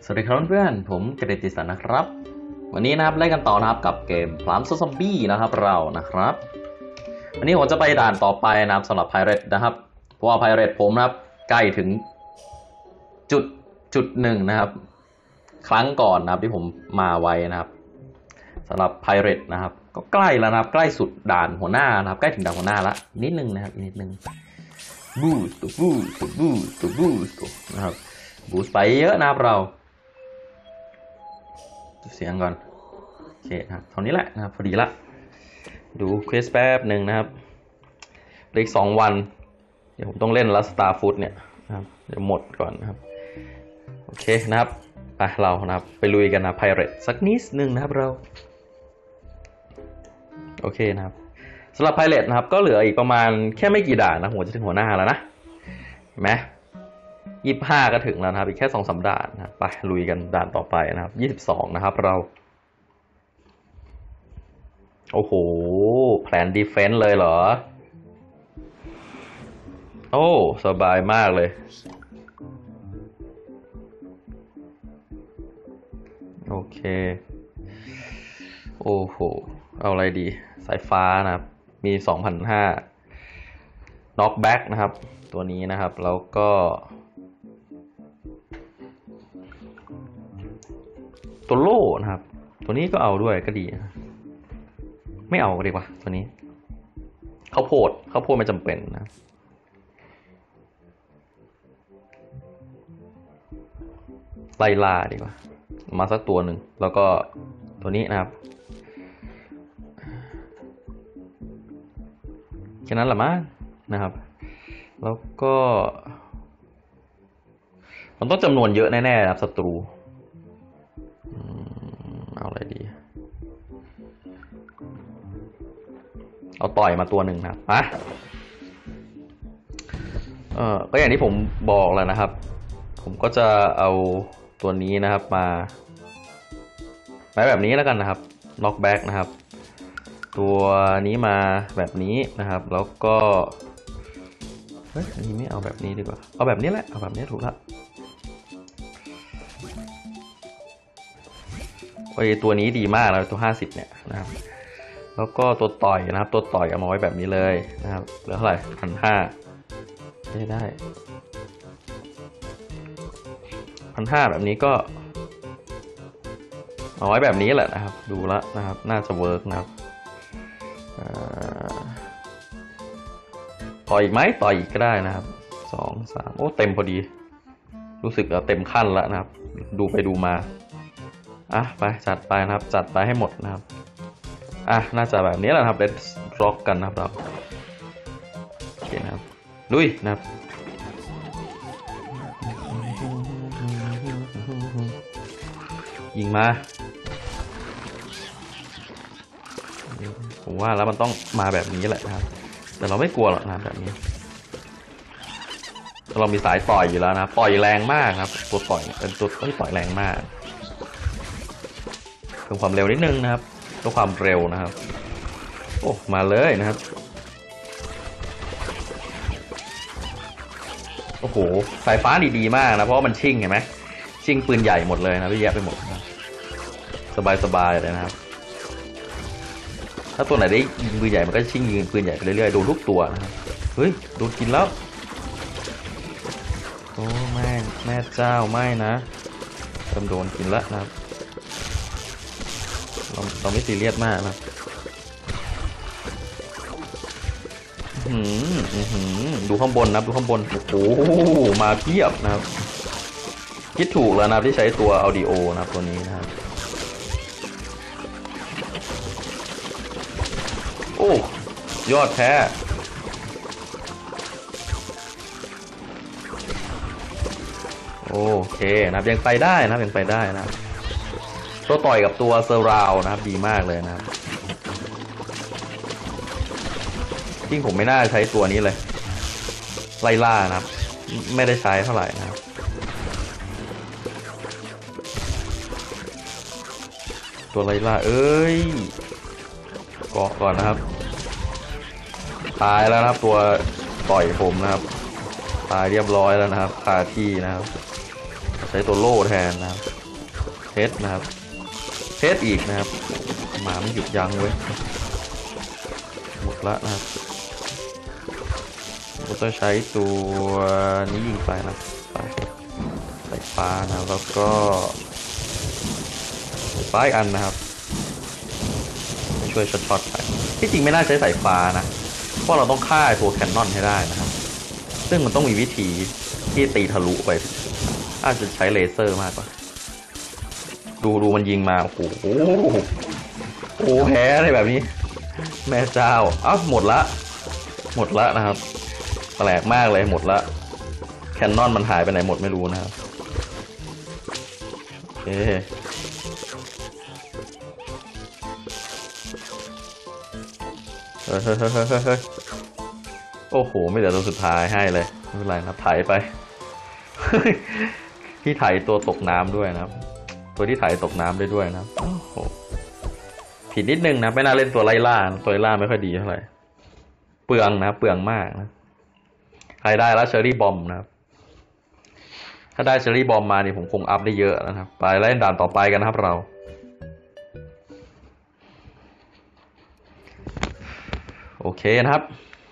สวัสดีครับเพื่อนผมกฤติสันนะครับวันนี้นะครับเล่นกันต่อนะครับกับเกมPlants vs Zombiesนะครับเรานะครับวันนี้ผมจะไปด่านต่อไปนะครับสำหรับ Pirate นะครับเพราะว่า Pirate ผมนะครับใกล้ถึงจุดหนึ่งนะครับครั้งก่อนนะครับที่ผมมาไว้นะครับสำหรับ Pirate นะครับก็ใกล้แล้วนะครับใกล้สุดด่านหัวหน้านะครับใกล้ถึงด่านหัวหน้าแล้วนิดนึงนะครับนิดนึงบูสต์นะครับบูสต์ไปเยอะนะครับเราเสียงก่อนโอเคครับเท่านี้แหละนะครับพอดีละดูเควสแป๊บหนึ่งนะครับอีก2 วันเดี๋ยวผมต้องเล่นลัสตาร์ฟุตเนี่ยนะครับเดี๋ยวหมดก่อนนะครับโอเคนะครับไปเรานะครับไปลุยกันนะไพเรตสักนิดนึงนะครับเราโอเคนะครับสำหรับไพเรตนะครับก็เหลืออีกประมาณแค่ไม่กี่ด่านนะผมจะถึงหัวหน้าแล้วนะเห็นไหม25ก็ถึงแล้วนะครับอีกแค่2-3 ด่านนะไปลุยกันด่านต่อไปนะครับ22นะครับเราโอ้โหแผนดีเฟนส์เลยเหรอโอ้สบายมากเลยโอเคโอ้โหเอาอะไรดีสายฟ้านะครับมี 2,500 knock back นะครับตัวนี้นะครับแล้วก็ตัวโล่นะครับตัวนี้ก็เอาด้วยก็ดีไม่เอาก็ดีกว่าตัวนี้ข้าวโพดไม่จำเป็นนะไล่ล่าดีกว่ามาสักตัวหนึ่งแล้วก็ตัวนี้นะครับแค่นั้นแหละมั้งนะครับแล้วก็มันต้องจำนวนเยอะแน่ๆนะครับศัตรูเอาอะไรดีเอาต่อยมาตัวหนึ่งนะครับก็อย่างที่ผมบอกแล้วนะครับผมก็จะเอาตัวนี้นะครับมาแบบนี้แล้วกันนะครับ knock back นะครับตัวนี้มาแบบนี้นะครับแล้วก็อันนี้ไม่เอาแบบนี้ดีกว่าเอาแบบนี้แหละเอาแบบนี้ถูกแล้วตัวนี้ดีมากแล้วตัว50เนี่ยนะครับแล้วก็ตัวต่อยนะครับตัวต่อยเอามาไว้แบบนี้เลยนะครับเหลือเท่าไหร่1,500ได้1,500แบบนี้ก็เอาไว้แบบนี้แหละนะครับดูแล้วนะครับน่าจะเวิร์กนะครับต่ออีกไหมต่ออีกก็ได้นะครับ2 3โอ้เต็มพอดีรู้สึกเต็มขั้นแล้วนะครับดูไปดูมาไปจัดไปนะครับจัดไปให้หมดนะครับน่าจะแบบนี้แหละครับ Let's rock กันนะครับเราโอเคนะครับลุยนะครับยิงมาผมว่าแล้วมันต้องมาแบบนี้แหละนะครับแต่เราไม่กลัวหรอกนะแบบนี้เรามีสายต่อยอยู่แล้วนะต่อยแรงมากครับตัวต่อยเป็นตัวที่ต่อยแรงมากเพิ่มความเร็วนิดนึงนะครับตัวความเร็วนะครับโอ้มาเลยนะครับโอ้โหสายฟ้าดีๆมากนะเพราะว่ามันชิ่งเห็นไหมชิ่งปืนใหญ่หมดเลยนะพี่แยะไปหมดนะสบายๆเลยนะครับถ้าตัวไหนได้ยิงปืนใหญ่มันก็ชิ่งยิงปืนใหญ่ไปเรื่อยๆโดนทุกตัวนะครับเฮ้ยโดนกินแล้วโอ้แม่เจ้าไม่นะเริ่มโดนกินแล้วนะครับเราไม่ซีเรียสมากนะดูข้างบนนะดูข้างบนโอ้โหมาเพียบนะครับคิดถูกแล้วนะที่ใช้ตัว Audio นะครับตัวนี้นะครับโอ้ยอดแท้โอเคนะครับยังไปได้นะครับยังไปได้นะครับตัวต่อยกับตัวเซอร์ราวนะครับดีมากเลยนะครับจริงผมไม่น่าใช้ตัวนี้เลยไล่ล่านะครับไม่ได้ใช้เท่าไหร่นะครับตัวไล่ล่าเกาะก่อนนะครับตายแล้วนะครับตัวต่อยผมนะครับตายเรียบร้อยแล้วนะครับคาที่นะครับใช้ตัวโล่แทนนะครับเพชรนะครับเพชรอีกนะครับหมาไม่หยุดยั้งเว้ยหมดละนะครับเราจะใช้ตัวนี้ยิงไปนะไปสายฟ้านะแล้วก็ฟ้าอีกอันนะครับช่วยช็อตไปที่จริงไม่น่าใช้สายฟ้านะเพราะเราต้องฆ่าตัวแคนนอนให้ได้นะครับซึ่งมันต้องมีวิธีที่ตีทะลุไปอาจจะใช้เลเซอร์มากกว่าดูมันยิงมาโอ้โหแพ้อะไรแบบนี้แม่เจ้าอ้าวหมดละนะครับแปลกมากเลยหมดละแคนนอนมันหายไปไหนหมดไม่รู้นะครับโอเคเฮ้ยโอ้โหไม่เหลือตัวสุดท้ายให้เลยไม่เป็นไรนะถ่ายไป ที่ถ่ายตัวตกน้ำด้วยนะครับตัวที่ถ่ายตกน้ำได้ด้วยนะครับโอ้โหผิดนิดนึงนะไม่น่าเล่นตัวไล่ล่าตัวไล่ล่าไม่ค่อยดีเท่าไหร่เปลืองนะเปลืองมากนะใครได้แล้วเชอรี่บอมนะครับถ้าได้เชอรี่บอมมานี่ผมคงอัพได้เยอะนะครับไปเล่นด่านต่อไปกันนะครับเราโอเคนะครับ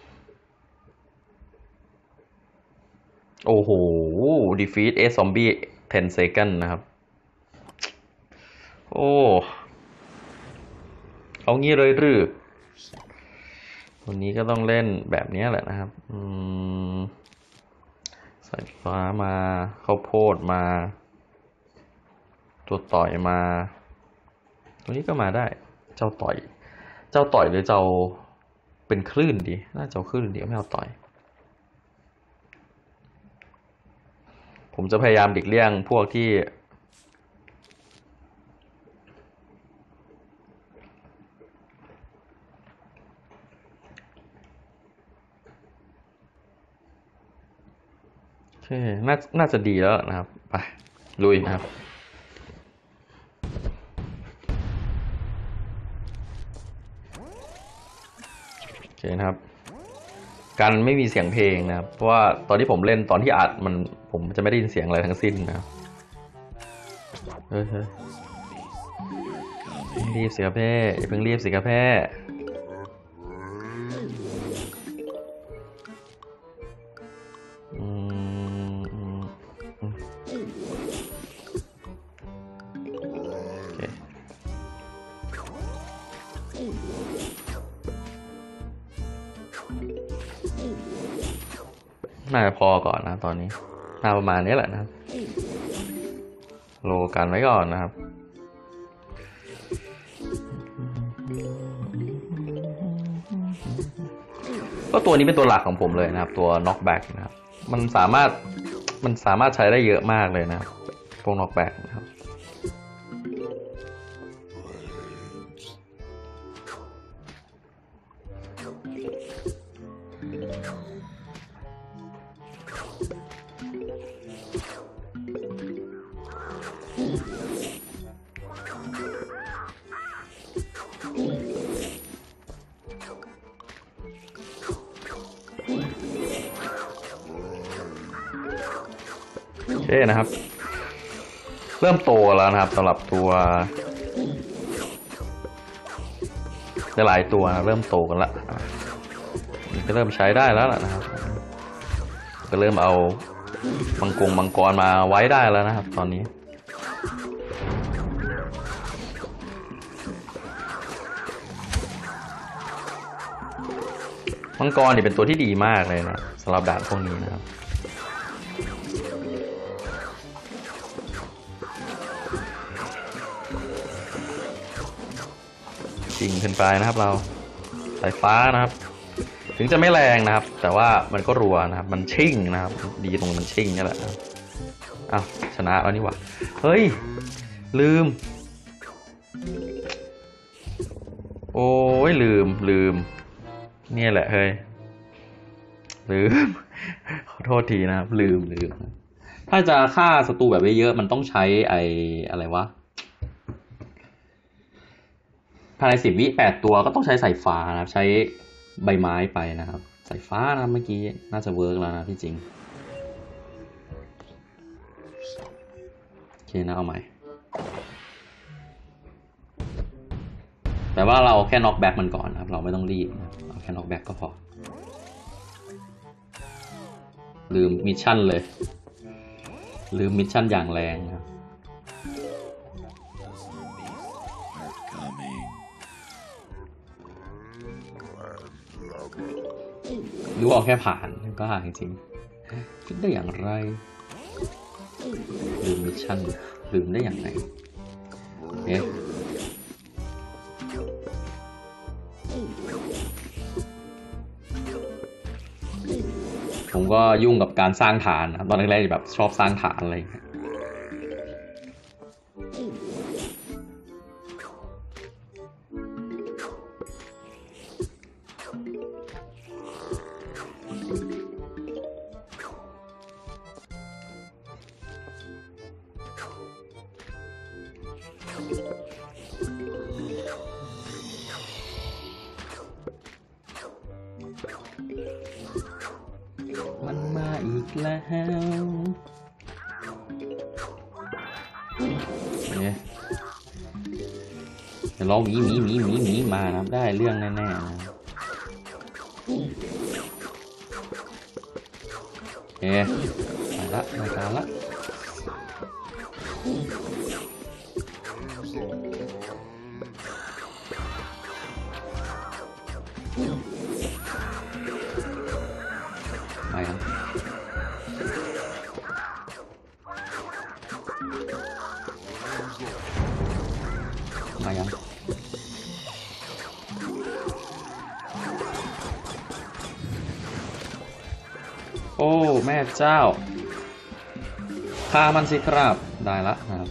โอ้โห defeat a zombie 10 second นะครับโอ้เอางี้เลยหรือวันนี้ก็ต้องเล่นแบบนี้แหละนะครับสายฟ้ามาข้าวโพดมาตัวต่อยมาตัวนี้ก็มาได้เจ้าต่อยหรือเจ้าเป็นคลื่นดีน่าจะคลื่นดีไม่เอาต่อยผมจะพยายามหลีกเลี่ยงพวกที่โอเคน่าจะดีแล้วนะครับไปลุยนะครับโอเคนะครับกันไม่มีเสียงเพลงนะครับเพราะว่าตอนที่ผมเล่นตอนที่อัดผมจะไม่ได้ยินเสียงอะไรทั้งสิ้นนะครับเฮ้ยรีบสิครับแพ่อย่าเพิ่งรีบสิครับแพ่น่าจะพอก่อนนะตอนนี้น่าประมาณนี้แหละนะครับโลกันไว้ก่อนนะครับก็ตัวนี้เป็นตัวหลักของผมเลยนะครับตัว knockback นะครับมันสามารถใช้ได้เยอะมากเลยนะครับพวก knockback นะครับโอเคนะครับเริ่มโตแล้วนะครับสำหรับตัวหลายตัวเริ่มโตกันละก็เริ่มใช้ได้แล้วนะครับก็เริ่มเอามังกรมาไว้ได้แล้วนะครับตอนนี้มังกรนี่เป็นตัวที่ดีมากเลยนะสำหรับด่านพวกนี้นะครับจริงขึ้นไปนะครับเราสายฟ้านะครับถึงจะไม่แรงนะครับแต่ว่ามันก็รัวนะครับมันชิ่งนะครับดีตรงมันชิ่งนี่แหละอ้าวชนะแล้วนี่หว่าเฮ้ยลืมโอ้ยลืมนี่แหละเฮ้ยลืมขอโทษทีนะครับลืมถ้าจะฆ่าศัตรูแบบเยอะๆมันต้องใช้อะไรวะภายใน10 วิ8 ตัวก็ต้องใช้สายฟ้านะครับใช้ใบไม้ไปนะครับสายฟ้านะเมื่อกี้น่าจะเวิร์กแล้วนะที่จริงโอเคนะเอาใหม่แต่ว่าเราแค่น็อกแบ็กมันก่อนนะครับเราไม่ต้องรีบนะเอาแค่น็อกแบ็กก็พอลืมมิชชั่นเลยลืมมิชชั่นอย่างแรงครับหรือว่าแค่ผ่านก็ห่างจริงๆคิดได้อย่างไรลืมมิชชั่นลืมได้อย่างไรเอ๊ะผมก็ยุ่งกับการสร้างฐานนะตอนแรกๆแบบชอบสร้างฐานอะไรมันมาอีกแล้วเนี่ยเดี๋ยวลองหมีมานะได้เรื่องแน่ๆนะเอ๊ะไปละรายการละไปครับมายังโอ้แม่เจ้าฆ่ามันสิครับได้ละนะครับ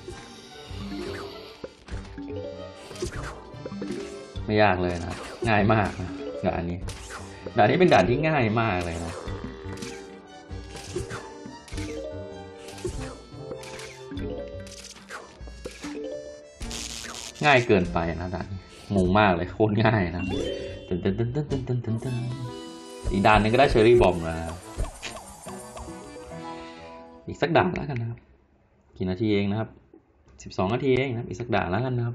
ไม่ยากเลยนะง่ายมากนะด่านนี้เป็นด่านที่ง่ายมากเลยนะง่ายเกินไปนะด่านนี้งงมากเลยโคตรง่ายนะตึนอีกด่านนึงก็ได้เชอรี่บอมแล้วอีกสักด่านแล้วกันนะครับกี่นาทีเองนะครับ12 นาทีเองนะอีกสักด่านแล้วกันนะครับ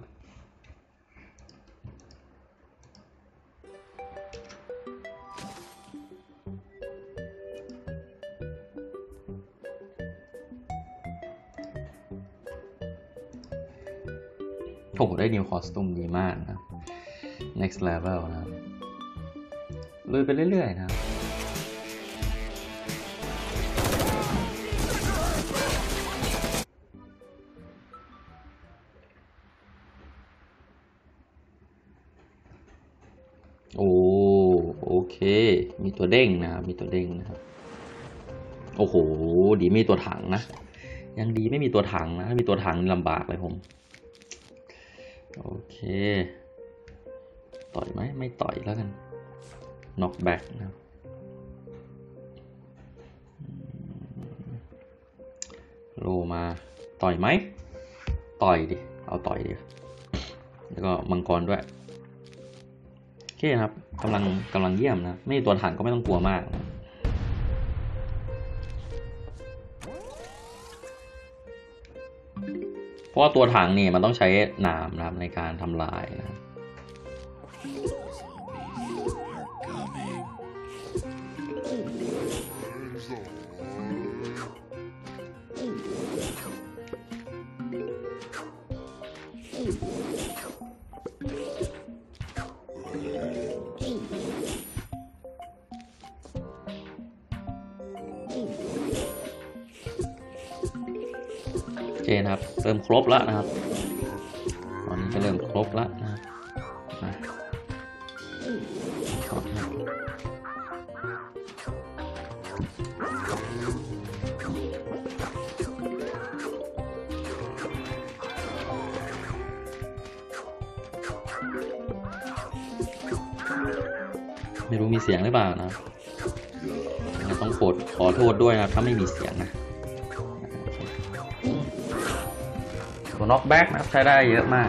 โอ้โหได้ new costume ดีมากนะ next level นะครับลุยไปเรื่อยๆนะครับโอเคมีตัวเด้งนะครับมีตัวเด้งนะครับโอ้โหดีมีตัวถังนะยังดีไม่มีตัวถังนะถ้ามีตัวถังลำบากเลยผมโอเคต่อยไหมไม่ต่อยแล้วกันน็อกแบ็กนะครับโลมาต่อยไหมต่อยดิเอาต่อยดิแล้วก็มังกรด้วยโอเคครับกำลังเยี่ยมนะไม่มีตัวถังก็ไม่ต้องกลัวมากนะเพราะว่าตัวถังนี่มันต้องใช้หนามนะครับในการทำลายนะโอเคนะครับเริ่มครบแล้วนะครับตอนนี้ก็เริ่มครบแล้วนะครับไม่รู้มีเสียงหรือเปล่านะต้องขอโทษด้วยนะถ้าไม่มีเสียงนะตัวน็อกแบ็กนะครับใช้ได้เยอะมาก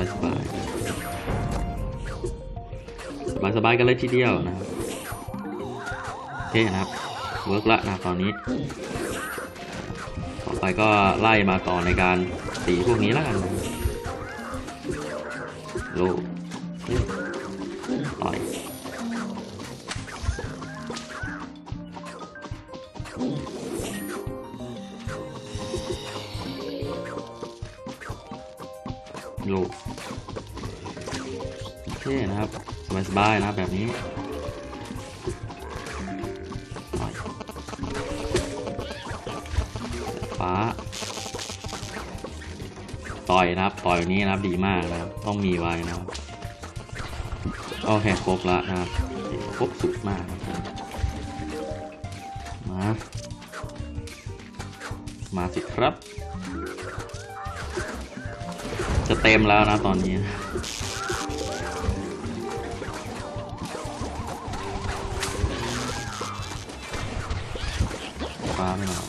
สบายกันเลยทีเดียวนะครับโอเคนะครับเวิร์กละนะตอนนี้ต่อไปก็ไล่มาต่อในการตีพวกนี้แล้วกันโลต่อยลูกโอเคนะครับสบายๆนะครับแบบนี้ฟ้าต่อยนะครับต่อยนี้นะครับดีมากนะครับต้องมีไว้นะครับโอเคครบแล้วนะครับครบสุดมากครับมาสิครับจะเต็มแล้วนะตอนนี้ฟ้าไม่หน่อย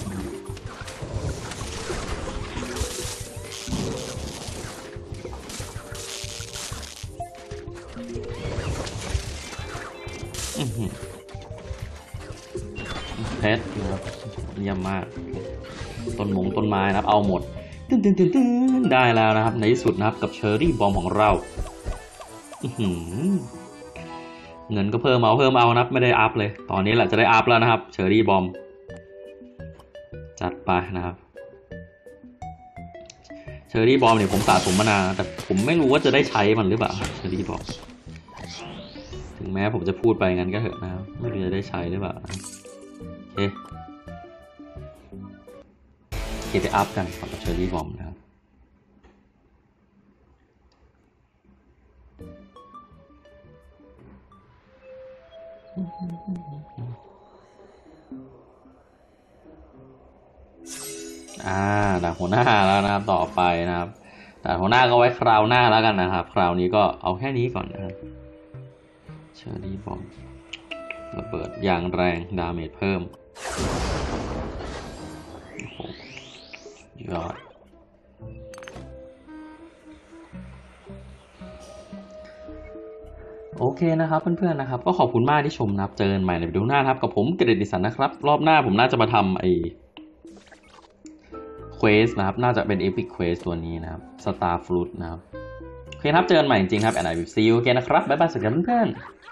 เพชรนะครับเยี่ยมมากต้นไม้นะครับเอาหมดตึ้นได้แล้วนะครับในที่สุดนะครับกับเชอร์รี่บอมของเราเงินก็เพิ่มเอานะครับไม่ได้อัพเลยตอนนี้แหละจะได้อัพแล้วนะครับเชอร์รี่บอมจัดไปนะครับเชอร์รี่บอมเนี่ยผมสะสมมานานแต่ผมไม่รู้ว่าจะได้ใช้มันหรือเปล่าเชอร์รี่บอมถึงแม้ผมจะพูดไปงั้นก็เถอะนะครับไม่รู้จะได้ใช้หรือเปล่าโอเคไปอัพกันกับเชอร์รี่บอมนะครับด่านหัวหน้าแล้วนะครับต่อไปนะครับด่านหัวหน้าก็ไว้คราวหน้าแล้วกันนะครับคราวนี้ก็เอาแค่นี้ก่อนนะครับเชอร์รี่บอมระเบิดอย่างแรงดาเมจเพิ่มยอดโอเคนะครับเพื่อนๆนะครับก็ขอบคุณมากที่ชมนะครับเจอกันใหม่ในวิดีโอหน้าครับกับผมเกรดดิสันนะครับรอบหน้าผมน่าจะมาทำเควสนะครับน่าจะเป็นเอพิกเควสตัวนี้นะครับสตาร์ฟลูดนะครับโอเคครับเจอกันใหม่จริงๆครับแอนด์ไอวิซีโอเคนะครับบ๊ายบายสวัสดีครับเพื่อนๆ